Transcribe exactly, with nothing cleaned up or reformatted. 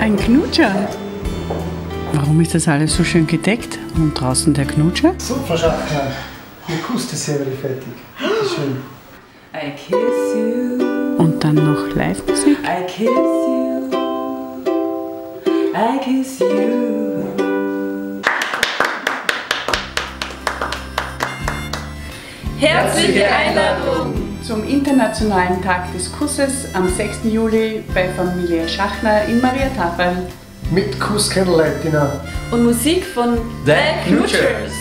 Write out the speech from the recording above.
Ein Knutscher. Warum ist das alles so schön gedeckt? Und draußen der Knutscher? So, Frau Schachner, Ihr Kuss-Dessert wäre fertig. Schön. I kiss you. Und dann noch Live-Musik. I kiss you. I kiss you. Herzliche Einladung Zum Internationalen Tag des Kusses am sechsten Juli bei Familie Schachner in Mariatafel. Mit Kuss Candlelight Dinner. und Musik von The Knutschers.